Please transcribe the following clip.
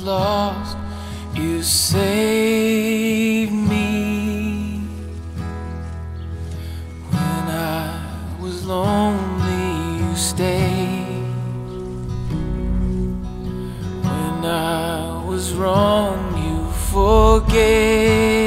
lost, you saved me. When I was lonely, you stayed. When I was wrong, you forgave.